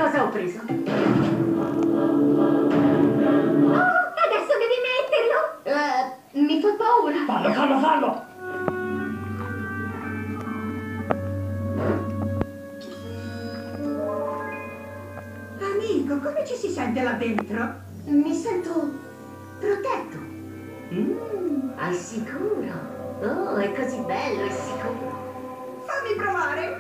Cosa ho preso? Oh, adesso devi metterlo! Mi fa paura. Fallo, fallo, fallo! Amico, come ci si sente là dentro? Mi sento protetto. Al sicuro. Oh, è così bello e sicuro. Fammi provare!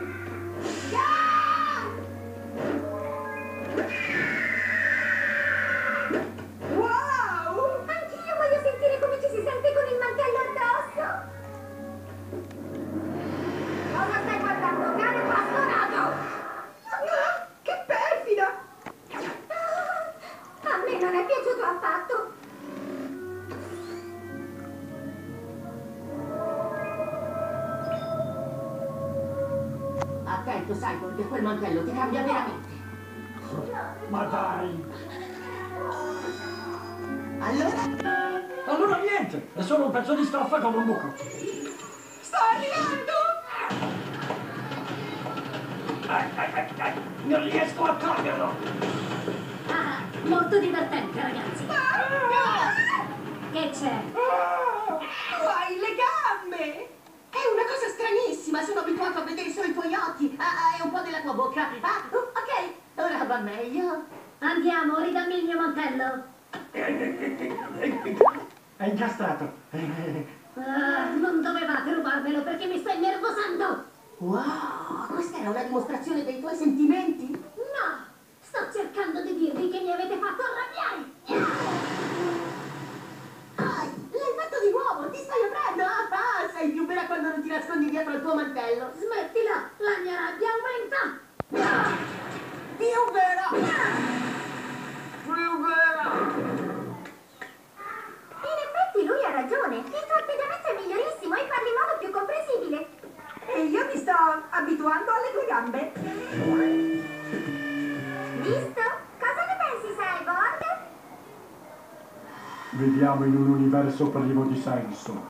Wow! Anch'io voglio sentire come ci si sente con il mantello addosso! Cosa stai guardando? Cane bastonato! Ah, che perfida! A me non è piaciuto affatto! Attento, Simon, che quel mantello ti cambia veramente. Ma dai! Allora? Allora niente, è solo un pezzo di stoffa con un buco. Sto arrivando! Non riesco a toglierlo! Ah, molto divertente, ragazzi! Che c'è? Tu hai le gambe! È una cosa stranissima, sono abituato a vedere solo i tuoi occhi. E un po' della tua bocca. Ok, ora va meglio. Andiamo, ridammi il mio mantello! È incastrato. Non dovevate rubarmelo perché mi sto innervosando! Wow, questa era una dimostrazione dei tuoi sentimenti? No! Sto cercando di dirvi che mi avete fatto arrabbiare! L'hai fatto di nuovo, ti stai aprendo. Sei più vera quando non ti nascondi dietro al tuo mantello. Smettila! La mia rabbia aumenta! Più vera! Più vera! In effetti lui ha ragione! Il tuo atteggiamento è migliorissimo e parli in modo più comprensibile! E io mi sto abituando alle tue gambe. Visto? Cosa ne pensi, Cyborg? Viviamo in un universo privo di senso.